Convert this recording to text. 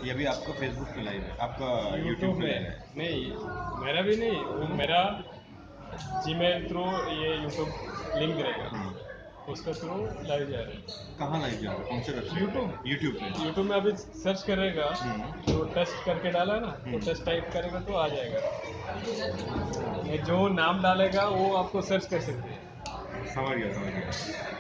ये भी आपका फेसबुक पे लाइव है, आपका यूट्यूब यूट्यूब पे में लाइव है? नहीं, मेरा भी नहीं, वो मेरा जीमेल थ्रू ये यूट्यूब लिंक रहेगा, उसके थ्रू लाइव जा रहा है। कहाँ लाइव जा रहा है, कौन से वेबसाइट यूट्यूब पे? यूट्यूब पे। यूट्यूब में अभी सर्च करेगा, जो टेस्ट करके डाला ना, तो टेस्ट टाइप करेगा तो आ जाएगा। ये जो नाम डालेगा वो आपको सर्च कर सकते हैं। समझ गया समझ गया।